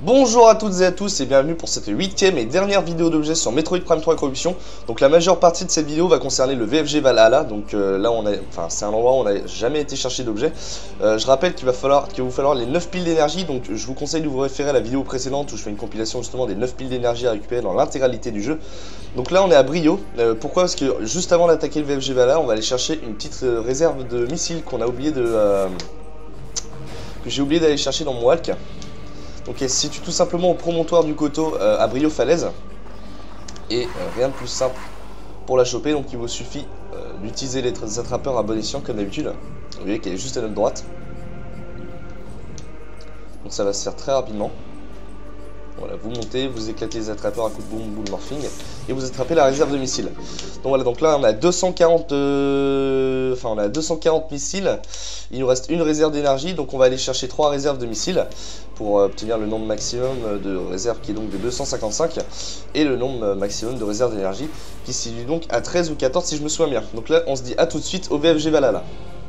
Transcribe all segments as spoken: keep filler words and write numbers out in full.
Bonjour à toutes et à tous et bienvenue pour cette huitième et dernière vidéo d'objet sur Metroid Prime trois Corruption. Donc la majeure partie de cette vidéo va concerner le V F G Valhalla. Donc euh, là on a, enfin c'est un endroit où on n'a jamais été chercher d'objets. Euh, je rappelle qu'il va falloir, qu'il va vous falloir les neuf piles d'énergie. Donc je vous conseille de vous référer à la vidéo précédente où je fais une compilation justement des neuf piles d'énergie à récupérer dans l'intégralité du jeu. Donc là on est à Brio. Euh, pourquoi? Parce que juste avant d'attaquer le V F G Valhalla, on va aller chercher une petite euh, réserve de missiles qu'on a oublié de euh, que j'ai oublié d'aller chercher dans mon walk. Donc elle se situe tout simplement au promontoire du coteau euh, à Brio Falaise. Et euh, rien de plus simple pour la choper, donc il vous suffit euh, d'utiliser les attrapeurs à bon escient comme d'habitude. Vous voyez qu'elle est juste à notre droite. Donc ça va se faire très rapidement. Voilà, vous montez, vous éclatez les attrapeurs à coups de boom, boule morphing, et vous attrapez la réserve de missiles. Donc voilà, donc là on a deux cent quarante, euh, enfin on a deux cent quarante missiles. Il nous reste une réserve d'énergie, donc on va aller chercher trois réserves de missiles pour euh, obtenir le nombre maximum de réserves qui est donc de deux cent cinquante-cinq et le nombre maximum de réserves d'énergie qui se situe donc à treize ou quatorze si je me souviens bien. Donc là on se dit à tout de suite au V F G Valhalla.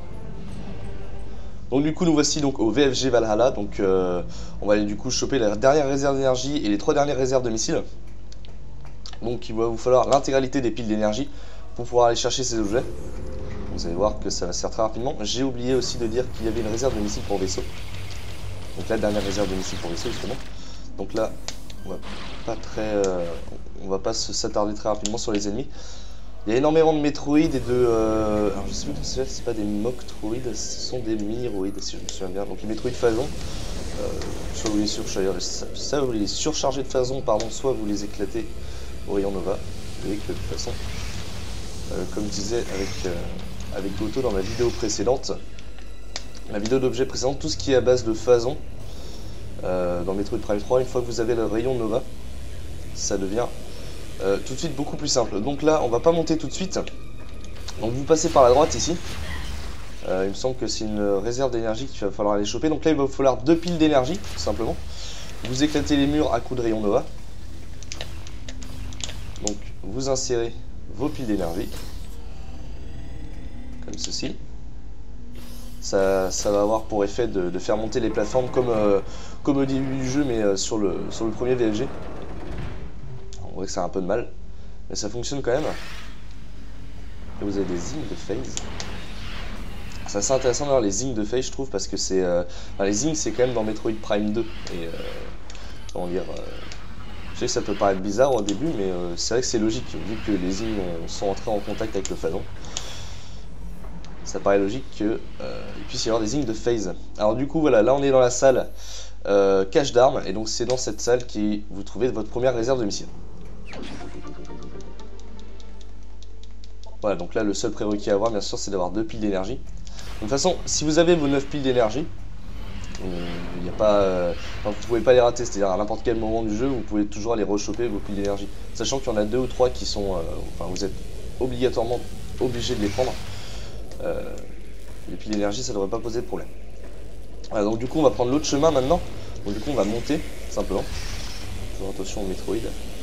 Donc du coup nous voici donc au V F G Valhalla, donc euh, on va aller du coup choper la dernière réserve d'énergie et les trois dernières réserves de missiles. Donc il va vous falloir l'intégralité des piles d'énergie pour pouvoir aller chercher ces objets. Vous allez voir que ça va se faire très rapidement. J'ai oublié aussi de dire qu'il y avait une réserve de missiles pour vaisseau. Donc la dernière réserve de missiles pour vaisseau justement. Donc là on va pas très, euh, on va pas s'attarder très rapidement sur les ennemis. Il y a énormément de Metroid et de... Euh, alors je sais plus si c'est pas des Moktroid, ce sont des Miniroid si je me souviens bien. Donc les Metroid Phazon, euh, soit vous les surchargez, ça vous les surchargez de Phazon, pardon, soit vous les éclatez au rayon Nova. Vous voyez que de toute façon, euh, comme je disais avec, euh, avec Goto dans ma vidéo précédente, la vidéo d'objet précédente, tout ce qui est à base de Phazon, euh, dans Metroid Prime trois, une fois que vous avez le rayon Nova, ça devient... Euh, tout de suite beaucoup plus simple. Donc là on va pas monter tout de suite. Donc vous passez par la droite ici. euh, Il me semble que c'est une réserve d'énergie qu'il va falloir aller choper. Donc là il va vous falloir deux piles d'énergie tout simplement. Vous éclatez les murs à coups de rayon Nova. Donc vous insérez vos piles d'énergie comme ceci. Ça, ça va avoir pour effet de, de faire monter les plateformes comme, euh, comme au début du jeu, mais euh, sur, le, sur le premier V F G. On voit que ça a un peu de mal, mais ça fonctionne quand même. Et vous avez des zignes de phase. C'est assez intéressant d'avoir les zignes de phase, je trouve, parce que c'est... Euh... Enfin, les zignes, c'est quand même dans Metroid Prime deux. Et... Euh... Comment dire euh... Je sais que ça peut paraître bizarre au début, mais euh, c'est vrai que c'est logique, vu que les zignes sont entrés en contact avec le phazon. Ça paraît logique qu'il euh, puisse y avoir des zignes de phase. Alors du coup, voilà, là on est dans la salle euh, cache d'armes, et donc c'est dans cette salle que vous trouvez votre première réserve de missiles. Voilà, donc là le seul prérequis à avoir bien sûr c'est d'avoir deux piles d'énergie. De toute façon, si vous avez vos neuf piles d'énergie, il n'y a pas, euh, enfin, vous ne pouvez pas les rater, c'est-à-dire à n'importe quel moment du jeu vous pouvez toujours aller rechoper vos piles d'énergie. Sachant qu'il y en a deux ou trois qui sont, euh, enfin vous êtes obligatoirement obligé de les prendre. Euh, les piles d'énergie ça devrait pas poser de problème. Voilà, donc du coup on va prendre l'autre chemin maintenant. Donc du coup on va monter simplement. Toujours attention au Metroid.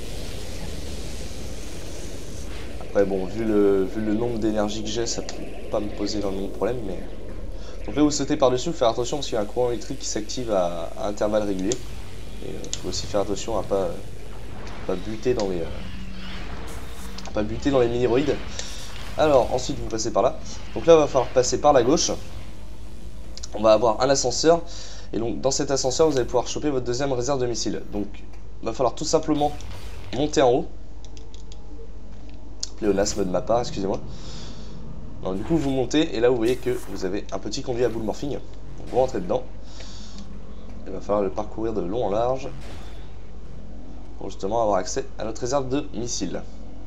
Après bon, vu le, vu le nombre d'énergie que j'ai, ça peut pas me poser énormément de problème, mais... Donc là vous sautez par-dessus, faire attention parce qu'il y a un courant électrique qui s'active à, à intervalles réguliers. Et il euh, faut aussi faire attention à pas, euh, pas buter dans les... Euh, pas buter dans les miniroïdes. Alors ensuite vous passez par là. Donc là il va falloir passer par la gauche. On va avoir un ascenseur. Et donc dans cet ascenseur vous allez pouvoir choper votre deuxième réserve de missiles. Donc il va falloir tout simplement monter en haut. Pléonasme de ma part, excusez-moi. Du coup vous montez et là vous voyez que vous avez un petit conduit à boule morphing. Donc, vous rentrez dedans. Il va falloir le parcourir de long en large pour justement avoir accès à notre réserve de missiles.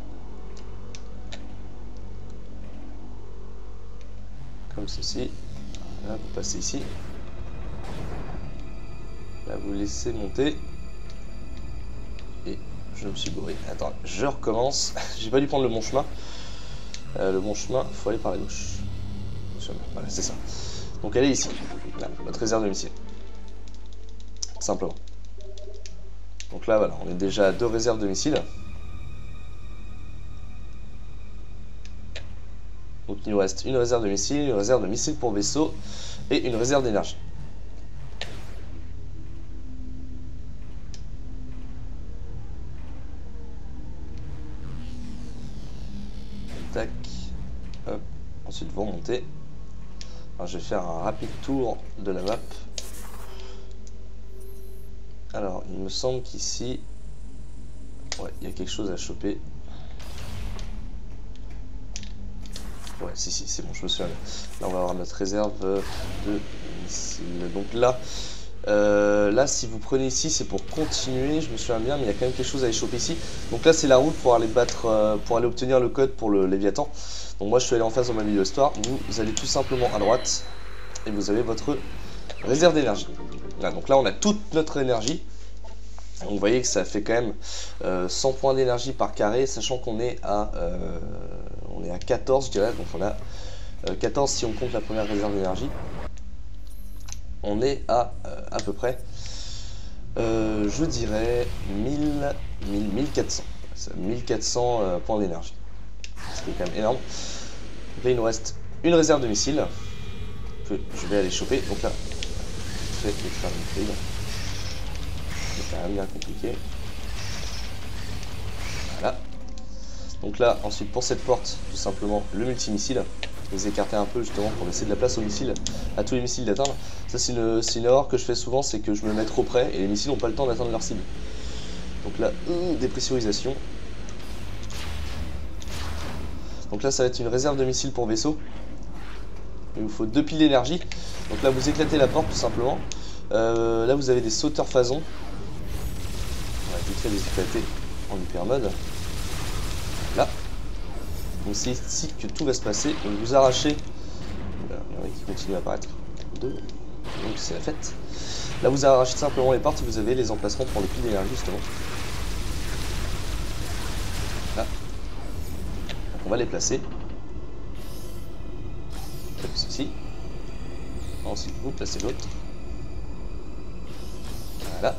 Comme ceci. Là vous passez ici. Là vous laissez monter. Et je me suis gouré. Attends, je recommence. J'ai pas dû prendre le bon chemin. Euh, le bon chemin, il faut aller par la gauche. Voilà, c'est ça. Donc elle est ici. Là, notre réserve de missiles. Simplement. Donc là, voilà, on est déjà à deux réserves de missiles. Donc il nous reste une réserve de missiles, une réserve de missiles pour vaisseau et une réserve d'énergie. tac, hop. Ensuite vous remontez. Alors, je vais faire un rapide tour de la map. Alors il me semble qu'ici, ouais, il y a quelque chose à choper. Ouais, si, si, c'est bon, je me souviens. Là, on va avoir notre réserve de missiles. Donc là, euh, là, si vous prenez ici, c'est pour continuer. Je me souviens bien, mais il y a quand même quelque chose à aller choper ici. Donc là, c'est la route pour aller battre, euh, pour aller obtenir le code pour le Léviathan. Donc moi, je suis allé en face dans ma vidéo histoire. Vous, vous allez tout simplement à droite et vous avez votre réserve d'énergie. Voilà, donc là, on a toute notre énergie. Donc vous voyez que ça fait quand même euh, cent points d'énergie par carré, sachant qu'on est à euh, on est à quatorze, je dirais. Donc on a euh, quatorze si on compte la première réserve d'énergie. On est à euh, à peu près euh, je dirais mille, mille, mille quatre cents. mille quatre cents euh, points d'énergie. Ce qui est quand même énorme. Donc là il nous reste une réserve de missiles que je vais aller choper. Donc là, je vais faire une pile. C'est quand même bien compliqué. Voilà. Donc là, ensuite pour cette porte, tout simplement le multimissile. Vous écartez un peu justement pour laisser de la place aux missiles, à tous les missiles d'atteindre. Ça c'est une, une erreur que je fais souvent, c'est que je me mets trop près et les missiles n'ont pas le temps d'atteindre leur cible. Donc là, euh, dépressurisation. Donc là ça va être une réserve de missiles pour vaisseau. Il vous faut deux piles d'énergie. Donc là vous éclatez la porte tout simplement. Euh, là vous avez des sauteurs phasons. On va vite fait les éclater en hyper mode. Là. Donc c'est ici que tout va se passer. Donc vous arrachez. Là, il y en a qui continue à apparaître. Deux. Donc c'est la fête. Là vous arrachez simplement les portes et vous avez les emplacements pour les piles d'énergie justement. Là. Donc on va les placer. Comme ceci. Ensuite vous placez l'autre. Voilà.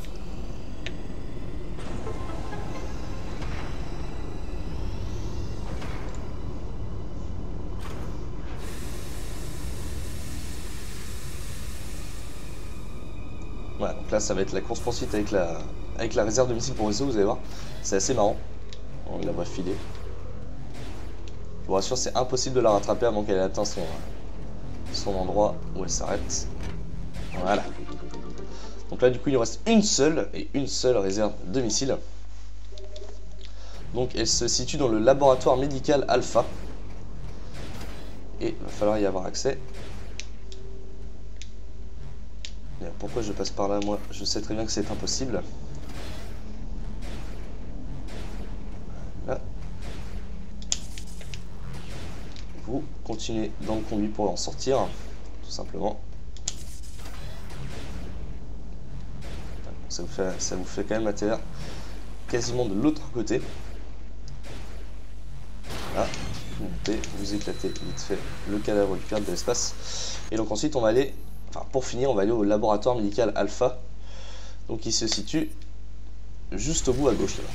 Voilà, donc là ça va être la course poursuite avec la, avec la réserve de missiles pour vaisseau, vous allez voir. C'est assez marrant. On la voit filer. Je vous rassure, c'est impossible de la rattraper avant qu'elle ait atteint son, son endroit où elle s'arrête. Voilà. Donc là du coup il nous reste une seule et une seule réserve de missiles. Donc elle se situe dans le laboratoire médical Alpha. Et il va falloir y avoir accès. Et pourquoi je passe par là? Moi je sais très bien que c'est impossible. Là. Vous continuez dans le conduit pour en sortir, tout simplement. Ça vous fait, ça vous fait quand même atterrir quasiment de l'autre côté. Là, vous montez, vous éclatez vite fait le cadavre du pirate de l'espace. Et donc ensuite on va aller, enfin pour finir, on va aller au laboratoire médical Alpha. Donc il se situe juste au bout à gauche là.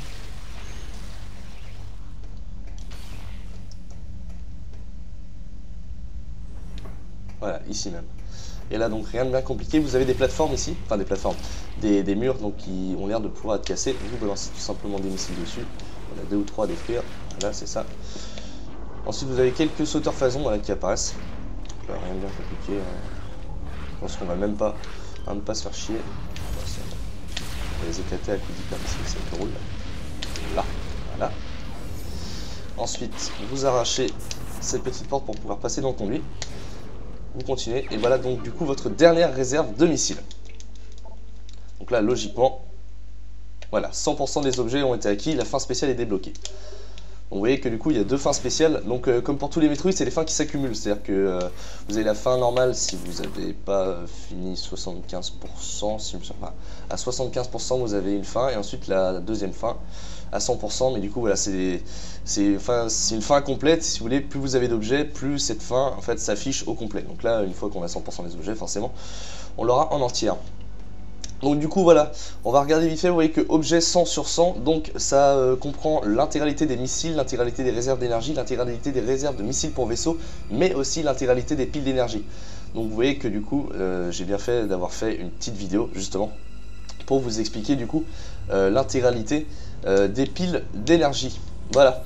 Voilà, ici même. Et là donc rien de bien compliqué, vous avez des plateformes ici, enfin des plateformes, des, des murs donc qui ont l'air de pouvoir être cassés. Vous balancez tout simplement des missiles dessus. On a deux ou trois à détruire. Voilà, c'est ça. Ensuite vous avez quelques sauteurs phasons voilà, qui apparaissent. Donc, là, rien de bien compliqué. Hein. Je pense qu'on va même pas, même pas se faire chier. On va les éclater à coups d'hyper missile, ça roule. Là, voilà. Ensuite vous arrachez cette petite porte pour pouvoir passer dans le conduit. Vous continuez, et voilà donc du coup votre dernière réserve de missiles. Donc là logiquement, voilà, cent pour cent des objets ont été acquis, la fin spéciale est débloquée. Donc, vous voyez que du coup il y a deux fins spéciales, donc euh, comme pour tous les Metroid c'est les fins qui s'accumulent, c'est à dire que euh, vous avez la fin normale si vous n'avez pas fini soixante-quinze pour cent, si, enfin, à soixante-quinze pour cent vous avez une fin, et ensuite la deuxième fin à cent pour cent, mais du coup voilà c'est enfin, une fin complète, si vous voulez, plus vous avez d'objets, plus cette fin en fait s'affiche au complet. Donc là une fois qu'on a cent pour cent des objets, forcément on l'aura en entière. Donc du coup voilà, on va regarder vite fait, vous voyez que objet cent sur cent, donc ça euh, comprend l'intégralité des missiles, l'intégralité des réserves d'énergie, l'intégralité des réserves de missiles pour vaisseau, mais aussi l'intégralité des piles d'énergie. Donc vous voyez que du coup, euh, j'ai bien fait d'avoir fait une petite vidéo justement pour vous expliquer du coup euh, l'intégralité euh, des piles d'énergie. Voilà.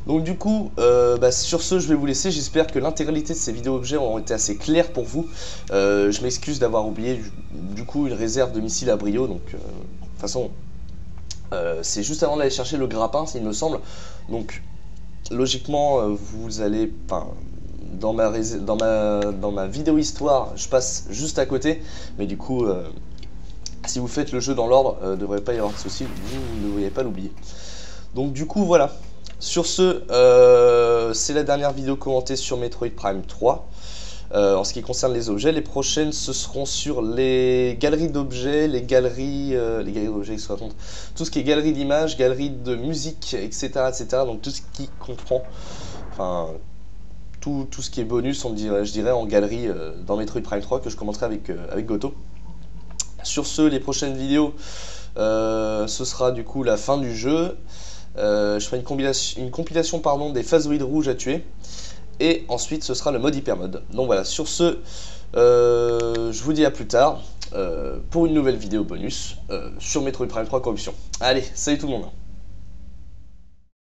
Donc du coup, euh, bah, sur ce, je vais vous laisser. J'espère que l'intégralité de ces vidéos objets ont été assez claires pour vous. Euh, je m'excuse d'avoir oublié du, du coup une réserve de missiles à brio. Donc euh, de toute façon, euh, c'est juste avant d'aller chercher le grappin, il me semble. Donc logiquement, euh, vous allez... Enfin, dans ma, dans, ma, dans ma vidéo histoire, je passe juste à côté. Mais du coup, euh, si vous faites le jeu dans l'ordre, il ne devrait pas y avoir de soucis. Vous ne devriez pas l'oublier. Donc du coup, voilà. Sur ce, euh, c'est la dernière vidéo commentée sur Metroid Prime trois. Euh, en ce qui concerne les objets, les prochaines ce seront sur les galeries d'objets, les galeries, euh, les galeries d'objets, qu'est-ce que je raconte, tout ce qui est galerie d'images, galerie de musique, et cetera, et cetera. Donc tout ce qui comprend, enfin tout, tout ce qui est bonus, on dirait, je dirais en galerie euh, dans Metroid Prime trois que je commenterai avec euh, avec Goto. Sur ce, les prochaines vidéos, euh, ce sera du coup la fin du jeu. Euh, je ferai une compilation, une compilation pardon, des phasoïdes rouges à tuer. Et ensuite ce sera le mode hyper mode. Donc voilà, sur ce, euh, je vous dis à plus tard euh, pour une nouvelle vidéo bonus euh, sur Metroid Prime trois Corruption. Allez, salut tout le monde.